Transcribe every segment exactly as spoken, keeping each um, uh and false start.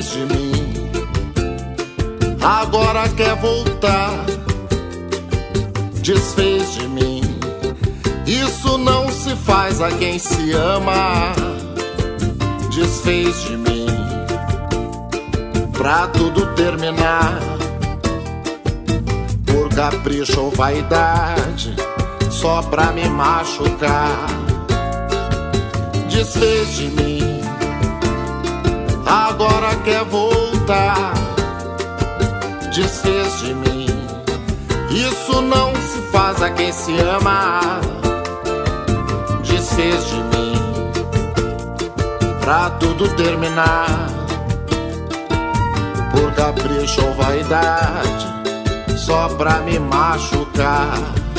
desfez de mim, agora quer voltar. Desfez de mim, isso não se faz a quem se ama. Desfez de mim, pra tudo terminar, por capricho ou vaidade, só pra me machucar. Desfez de mim, agora quer voltar. Desfez de mim, isso não se faz a quem se ama. Desfez de mim, pra tudo terminar, por capricho ou vaidade, só pra me machucar.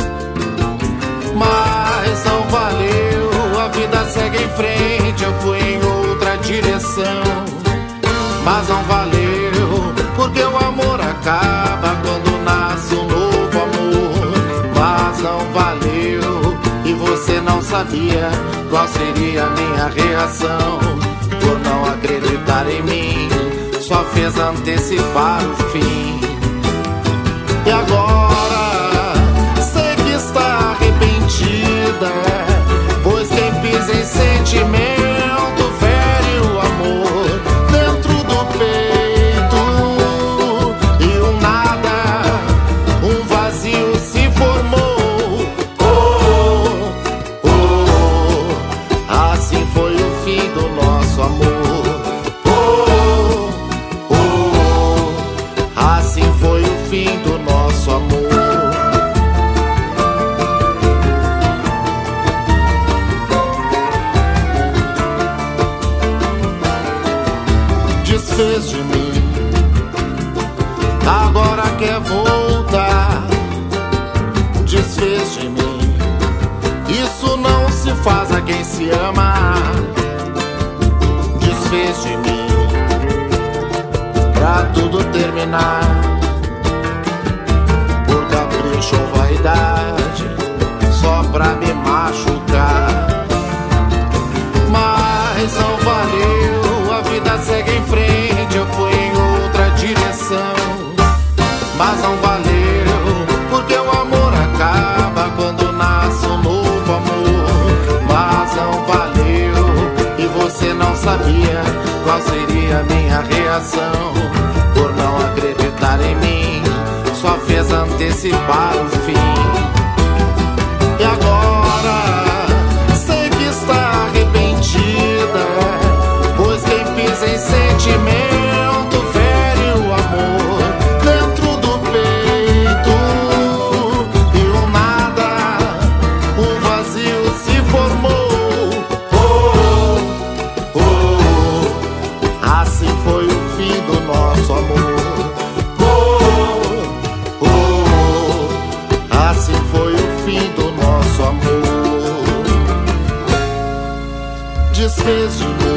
Mas não valeu, a vida segue em frente, eu fui em outra direção. Mas não valeu, porque o amor acaba quando nasce um novo amor. Mas não valeu, e você não sabia qual seria a minha reação por não acreditar em mim, só fez antecipar o fim. E agora sei que está arrependida, pois quem pisa em sentimento fere o amor dentro do peito. E um nada, um vazio se formou. Oh, oh, assim foi o fim do nosso amor. Oh, oh, assim foi o fim do nosso amor. Desfez de mim, agora quer voltar. Desfez de mim, isso não se faz a quem se ama. Desfez de mim, pra tudo terminar, por capricho ou vaidade, só pra me machucar. Mas não valeu, a vida segue em frente, eu fui em outra direção. Mas não valeu, porque o amor acaba quando nasce um novo amor. Mas não valeu, e você não sabia qual seria a minha reação por não acreditar em mim, só fez antecipar o fim. E agora sei que está arrependida, pois quem pisa em sentimento fere o amor dentro do peito. E um nada, um vazio se formou. Oh, oh, assim foi o fim do nosso amor. Oh, oh, assim foi o fim do nosso amor. Desfez de mim,